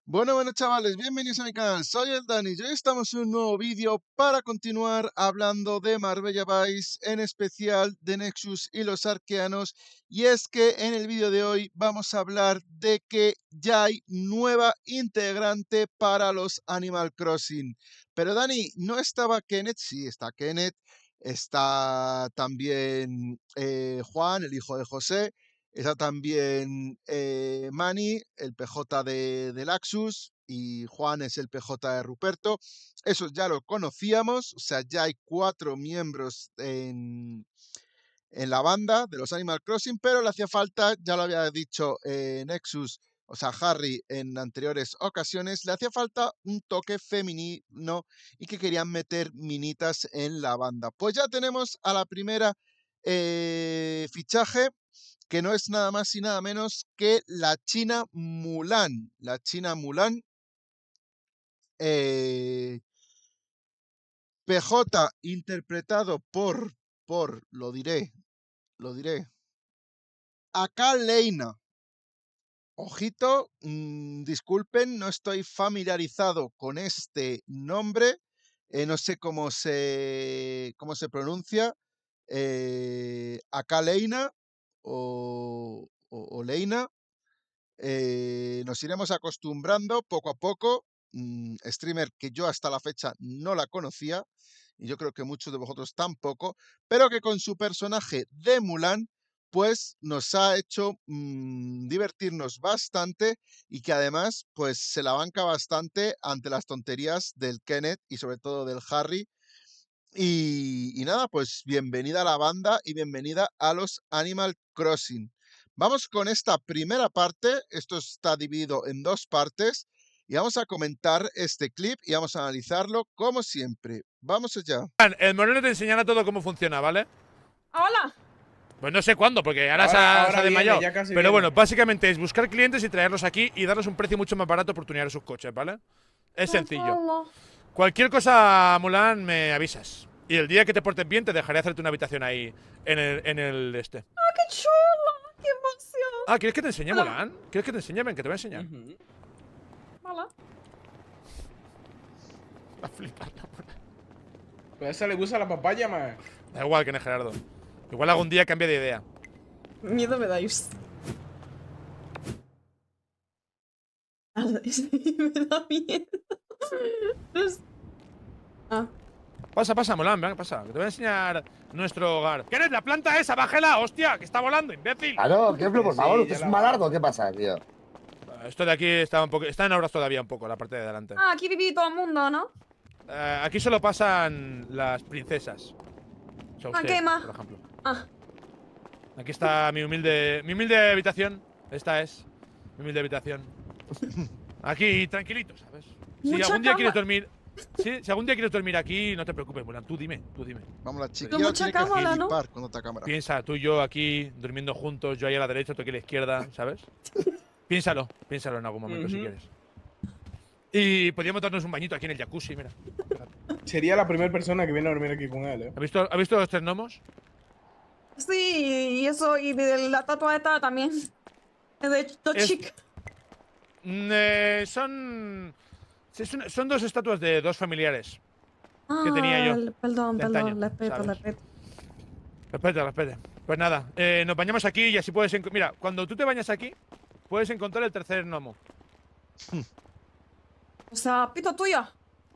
Bueno, chavales, bienvenidos a mi canal, soy el Dani y hoy estamos en un nuevo vídeo para continuar hablando de Marbella Vice, en especial de Nexus y los arqueanos. Y es que en el vídeo de hoy vamos a hablar de que ya hay nueva integrante para los Animal Crossing. Pero Dani, ¿no estaba Kenneth? Sí, está Kenneth, está también Juan, el hijo de José. Está también Manny, el PJ de Laxus, y Juan es el PJ de Ruperto. Esos ya lo conocíamos, o sea, ya hay 4 miembros en la banda de los Animal Crossing, pero le hacía falta, ya lo había dicho Nexus, o sea, Harry en anteriores ocasiones, le hacía falta un toque femenino y que querían meter minitas en la banda. Pues ya tenemos a la primera fichaje, que no es nada más y nada menos que la China Mulan. La China Mulan, PJ interpretado lo diré, acá Leina. Ojito, disculpen, no estoy familiarizado con este nombre, no sé cómo se pronuncia, acá Leina o Leina. Nos iremos acostumbrando poco a poco. Streamer que yo hasta la fecha no la conocía, y yo creo que muchos de vosotros tampoco, pero que con su personaje de Mulan, pues nos ha hecho divertirnos bastante, y que además pues se la banca bastante ante las tonterías del Kenneth y sobre todo del Harry. Y nada, pues bienvenida a la banda y bienvenida a los Animal Crossing. Vamos con esta primera parte, esto está dividido en 2 partes, y vamos a comentar este clip y vamos a analizarlo como siempre. Vamos allá. El Moreno te enseñará todo cómo funciona, ¿vale? ¡Hola! Pues no sé cuándo, porque ahora se ha desmayado. Pero bueno, básicamente es buscar clientes y traerlos aquí y darles un precio mucho más barato por tunear sus coches, ¿vale? Es sencillo. Cualquier cosa, Mulan, me avisas. Y el día que te portes bien, te dejaré hacerte una habitación ahí en el este. ¡Ah, qué chulo! ¡Qué emoción! Ah, ¿quieres que te enseñe, Mulan? ¿Quieres que te enseñe? Ven, que te voy a enseñar. Hola. Va a flipar la Mulan. Pues a esa le gusta la papaya, man. Da igual, que Gerardo. Igual algún día cambia de idea. Miedo me dais. Me da miedo. Ah. Pasa, Mulan, venga, pasa. Que te voy a enseñar nuestro hogar. ¿Qué eres? ¡La planta esa! ¡Bájela! ¡Hostia! ¡Que está volando, imbécil! Claro, ¿qué por favor? Sí, ¿Usted ya es la un malardo? ¿Qué pasa, tío? Esto de aquí está está en obras todavía un poco, la parte de delante. Ah, aquí vive todo el mundo, ¿no? Aquí solo pasan las princesas. O sea, usted, ¿qué más? por ejemplo. Ah. Aquí está mi humilde habitación. Esta es mi humilde habitación. Aquí, tranquilito, ¿sabes? Si Mucha algún día cama. quieres dormir… Sí, si algún día quieres dormir aquí, no te preocupes, Mulan. Tú dime. Vamos, la chiquilla Pero mucha tiene que cámara, ¿no? flipar con otra cámara. Piensa, tú y yo aquí, durmiendo juntos, yo ahí a la derecha, tú aquí a la izquierda, ¿sabes? Piénsalo en algún momento si quieres. Y podríamos darnos un bañito aquí en el jacuzzi, mira. Sería la primera persona que viene a dormir aquí con él, ¿Has visto los 3 gnomos? Sí, y eso, y de la tatuada también. De chic. Son 2 estatuas de 2 familiares que tenía yo. Perdón, de antaño, respeto. Respete. Pues nada, nos bañamos aquí y así puedes… Mira, cuando tú te bañas aquí, puedes encontrar el tercer gnomo. O sea, pito tuya.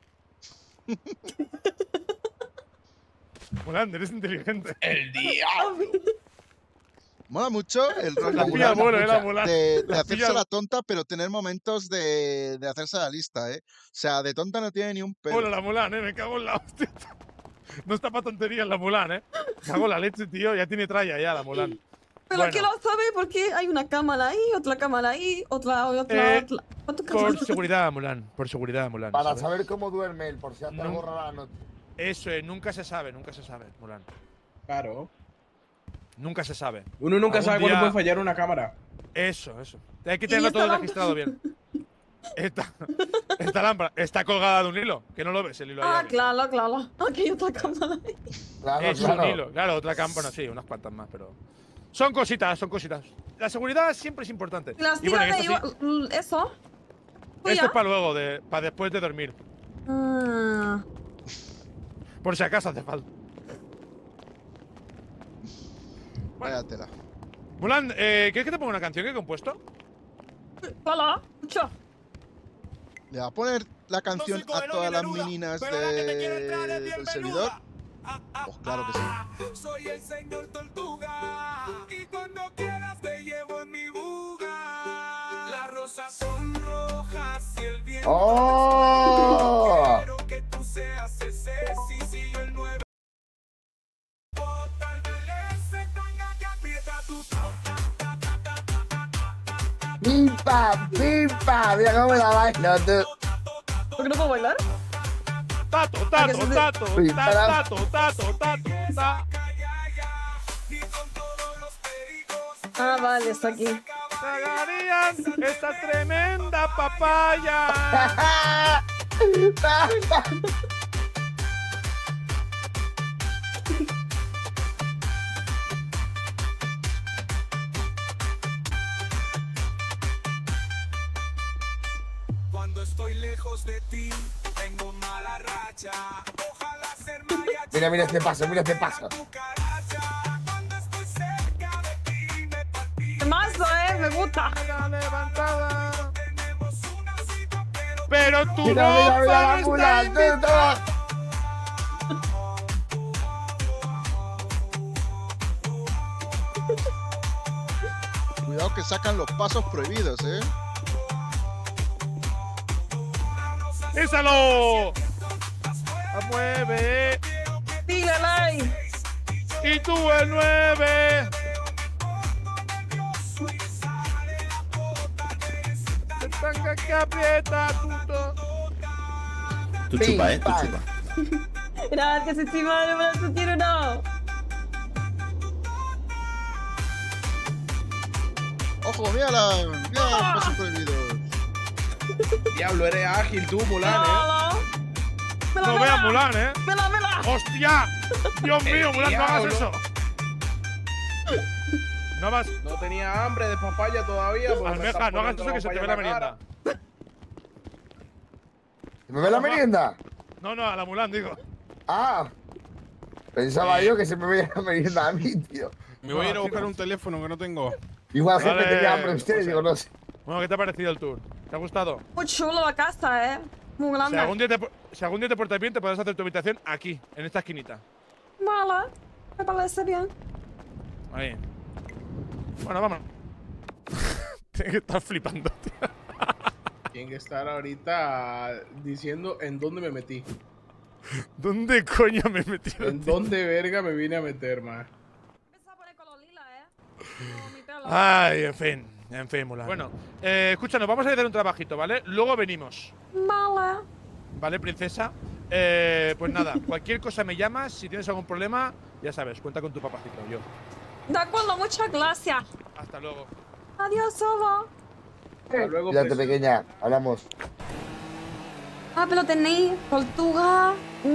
Mulan, eres inteligente. ¡El diablo! Mola mucho el rol La de pilla Mulan, bueno, la Mulan. de La hacerse pilla- la tonta, pero tener momentos de hacerse la lista, ¿eh? O sea, de tonta no tiene ni un pelo. Hola, la Mulan, me cago en la hostia. No está para tonterías la Mulan, Cago en la leche, tío. Ya tiene tralla ya la Mulan. Pero Bueno. ¿quién lo sabe? Porque hay una cámara ahí, otra cámara ahí, otra. ¿Cuántas Por cámaras? seguridad, Mulan. Por seguridad, Mulan. Para ¿sabes? saber cómo duerme él, por si hace No. algo raro la noche. Eso es, nunca se sabe, Mulan. Claro. Nunca se sabe. Uno nunca Algún sabe cuándo día- puede fallar una cámara. Eso. Hay que tenerlo esta todo lámpara? registrado bien. Esta lámpara está colgada de un hilo, que no lo ves el hilo ahí Ah, arriba. claro. Aquí hay otra cámara ahí. Claro, Es claro. un hilo, claro, otra cámara, bueno, sí, unas cuantas más, pero… Son cositas. La seguridad siempre es importante. Las Y bueno, tiras esto sí, eso. Esto es para luego, para después de dormir. Ah. Por si acaso hace falta. Váyatela. Mulan, ¿quieres que te ponga una canción que he compuesto? Hola, mucho. Le va a poner la canción a todas las meninas del servidor. Pues claro que sí. Soy el señor Tortuga y cuando quieras te llevo en mi buga. Las rosas son rojas y el viento ¡Oh! quiero que tú seas ese sí el 9. Tal vez se tenga que aprieta tu ¡Pimpa! ¡Pimpa! Mira cómo me la bailo, tú. ¿Por qué no puedo bailar? Tato. Uy, para. Ah, vale, está aquí. Tragarían esta tremenda papaya. Cuando estoy lejos de ti, tengo mala racha. Ojalá ser mariachi. Mira este paso, mira este paso. Cuando estoy cerca de ti, me palpita. Mazo, me gusta. Levantada. Tenemos una cita, Pero tú Mira no la vas mula, a tú, estar toma. Cuidado que sacan los pasos prohibidos, ¿eh? ¡Písalo! ¡Mueve! Dile, like. ¡Y tú el 9! ¡Se tanga que aprieta, tuto! Tú chupa, tú Pim, chupa. Gracias, estimado, me lo quiero no. Ojo, mira los pasos prohibidos. Diablo, eres ágil tú, Mulan, No veas Mulan, ¿eh? ¡Vela! ¡Hostia! ¡Dios mío, Mulan, no hagas eso! No vas. No tenía hambre de papaya todavía. porque me Almeja, estás no hagas poniendo eso que se te ve papaya la en cara. merienda. ¿Me ve la merienda? No, a la Mulan, digo. Ah. Pensaba yo que se me veía la merienda a mí, tío. Me voy a ir a buscar un teléfono que no tengo. Igual gente Vale, tenía hambre ustedes, digo, no sé. Bueno, ¿qué te ha parecido el tour? ¿Te ha gustado? Muy chulo la casa, muy Si grande. algún día te portas bien, te podrás hacer tu habitación aquí, en esta esquinita. Vale, me parece bien. Ahí. Bueno, vamos. Tiene que estar flipando, tío. Tienen que estar ahorita diciendo en dónde me metí. ¿Dónde coño me he metido? En dónde verga me vine a meter, man. Empieza a poner color lila, Como mi pelo. Ay, en fin, Mulan. Bueno, escúchanos, vamos a hacer un trabajito, ¿vale? Luego venimos. Vale. ¿Vale, princesa? Pues nada, cualquier cosa me llamas. Si tienes algún problema, ya sabes, cuenta con tu papacito, yo. De acuerdo, muchas gracias. Hasta luego. Adiós, solo. Hasta luego, Cuídate, pues. pequeña. Hablamos. Ah, pero tenéis tortuga.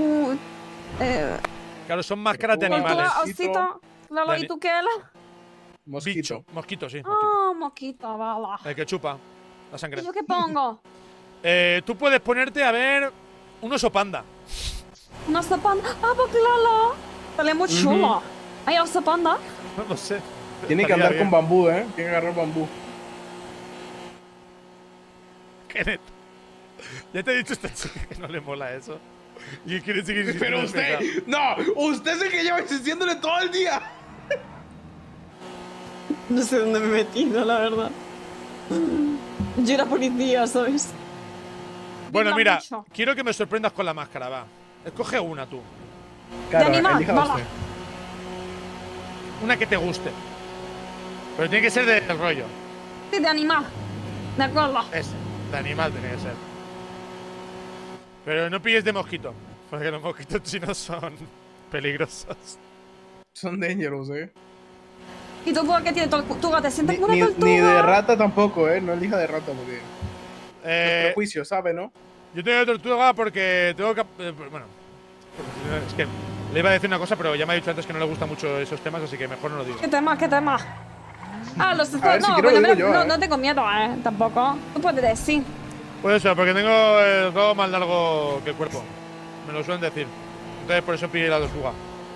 Claro, son máscaras de Tortuga, animales. Osito. Claro, ¿y tú qué eres? Mosquito. Bicho. Mosquito, sí. Mosquito. Ah, mosquito, vale. El que chupa la sangre. ¿Y yo qué pongo? Tú puedes ponerte a ver un oso panda. Un oso panda. Ah, pues claro. Sale muy chulo. ¿Hay oso panda? No sé. Tiene que Estaría andar bien. con bambú, Tiene que agarrar bambú. Kenneth. Ya te he dicho a esta chica que no le mola eso. Y quiere seguir Pero insistiendo en usted, no, usted es el que lleva insistiéndole todo el día. No sé dónde me he metido, la verdad. Yo era policía, ¿sabes? Bueno, Vibra mira, mucho. quiero que me sorprendas con la máscara, va. Escoge una tú. Claro, animal, elija vale. usted. Una que te guste. Pero tiene que ser de rollo. Sí, de animal. De acuerdo. Ese. De animal tiene que ser. Pero no pilles de mosquito. Porque los mosquitos chinos son peligrosos. Son dangerous, ¿Y tú por qué tienes tortuga? ¿Te sientes como una Ni tortuga? de rata tampoco, No elija de rata porque. Prejuicio, ¿sabe, no? Yo tengo tortuga porque tengo que… bueno, es que le iba a decir una cosa, pero ya me ha dicho antes que no le gustan mucho esos temas, así que mejor no lo digo. ¿Qué tema? ¿Qué tema? Ah, los A ver, no, si quiero bueno, lo digo yo, no tengo miedo, tampoco. Tú puedes decir. Puede ser, porque tengo el rabo más largo que el cuerpo. Me lo suelen decir. Entonces por eso pide la tortuga.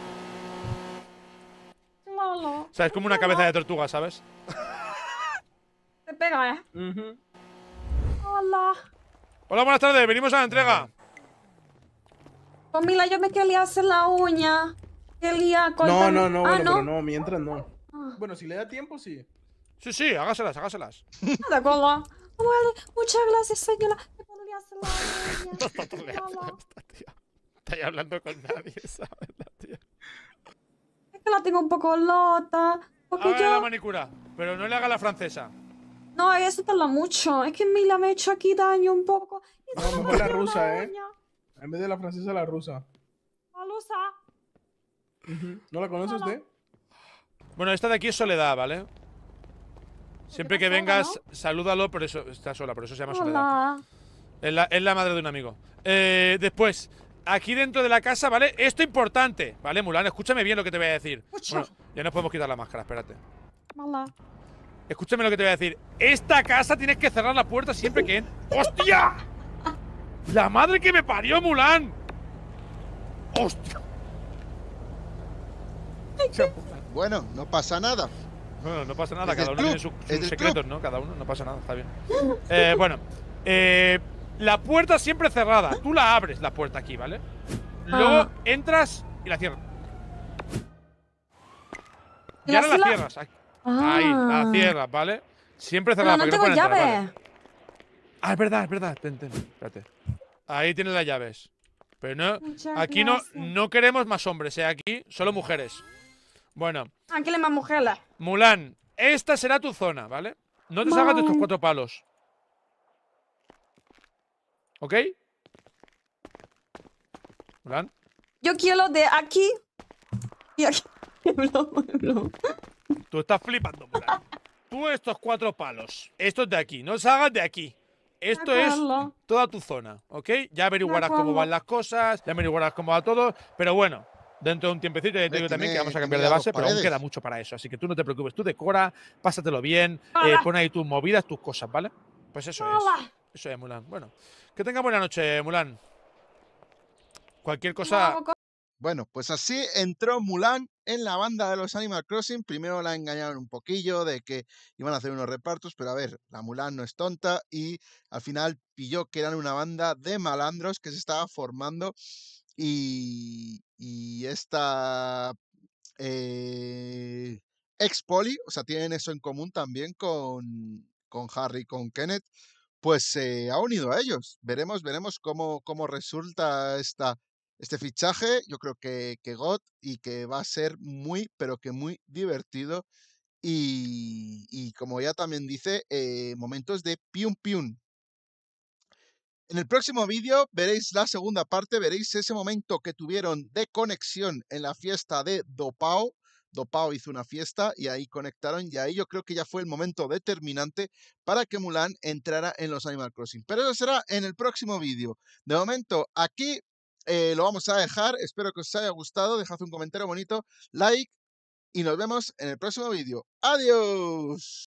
O sea, es como una cabeza de tortuga, ¿sabes? Te pega, ¿eh? Hola. Hola, buenas tardes. Venimos a la entrega. Pues mira, yo me quería hacer la uña. Quería cortar... No, Ah, bueno, ¿no? pero no, mientras no. Ah. Bueno, si le da tiempo, sí. Sí, hágaselas. De acuerdo. Vale, muchas gracias, señora. ¿Me podría hacer la uña? Estoy hablando con nadie, ¿sabes? Es que la tengo un poco lota. Porque Hágale yo... la manicura, pero no le haga la francesa. No, eso tarda mucho. Es que Mila me ha hecho aquí daño un poco. Y No, solo mejor la quería una rusa, ¿eh? uña. En vez de la francesa, la rusa. La rusa. ¿No la conoce usted? Bueno, esta de aquí es Soledad, ¿vale? Siempre que vengas, salúdalo, por eso está sola, por eso se llama Soledad. Hola. Es la madre de un amigo. Después, aquí dentro de la casa, ¿vale? Esto importante, ¿vale, Mulan? Escúchame bien lo que te voy a decir. Bueno, ya nos podemos quitar la máscara, espérate. Hola. Escúchame lo que te voy a decir. Esta casa tienes que cerrar la puerta siempre que ¡hostia! ¡La madre que me parió, Mulan! ¡Hostia! Bueno, no pasa nada. Bueno, no pasa nada, Es cada del uno tiene club, sus es del secretos, club. ¿no? Cada uno, no pasa nada, está bien. Bueno, la puerta siempre cerrada. Tú la abres, la puerta aquí, ¿vale? Luego entras y la cierras. Y ahora la cierras. Ahí, la cierras, ¿vale? Siempre cerrada. No, no porque tengo pueden entrar, llave. ¿vale? Ah, es verdad. Ten, espérate. Ahí tienes las llaves. Pero no, Muchas aquí gracias. no queremos más hombres, aquí solo mujeres. Bueno, Aquí le más mujeres. Mulan, esta será tu zona, ¿vale? No te salgas de estos 4 palos. ¿Ok? Mulan. Yo quiero de aquí y aquí. No. Tú estás flipando, Mulan. Tú estos 4 palos. Estos de aquí. No salgas de aquí. Esto es toda tu zona, ¿ok? Ya averiguarás cómo van las cosas, ya averiguarás cómo va todo, pero bueno, dentro de un tiempecito ya te digo también que vamos a cambiar de base, pero aún queda mucho para eso, así que tú no te preocupes, tú decora, pásatelo bien, pon ahí tus movidas, tus cosas, ¿vale? Pues eso es, Mulan. Bueno, que tenga buena noche, Mulan. Cualquier cosa… Bueno, pues así entró Mulan en la banda de los Animal Crossing. Primero la engañaron un poquillo de que iban a hacer unos repartos, pero a ver, la Mulan no es tonta y al final pilló que eran una banda de malandros que se estaba formando y esta ex-poli, o sea, tienen eso en común también con Harry, con Kenneth, pues se ha unido a ellos. Veremos cómo resulta este fichaje. Yo creo que God y que va a ser muy, pero que muy divertido. Y como ya también dice, momentos de pium pium. En el próximo vídeo veréis la segunda parte, veréis ese momento que tuvieron de conexión en la fiesta de Dopao. Dopao hizo una fiesta y ahí conectaron y ahí yo creo que ya fue el momento determinante para que Mulan entrara en los Animal Crossing. Pero eso será en el próximo vídeo. De momento aquí lo vamos a dejar. Espero que os haya gustado. Dejad un comentario bonito, like y nos vemos en el próximo vídeo. ¡Adiós!